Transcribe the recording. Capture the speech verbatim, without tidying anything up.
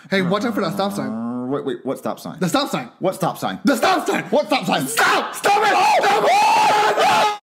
Hey, watch out for that stop sign. Uh, wait, wait, what stop sign? The stop sign. What stop sign? The stop sign. What stop sign? Stop! Stop it! Stop it!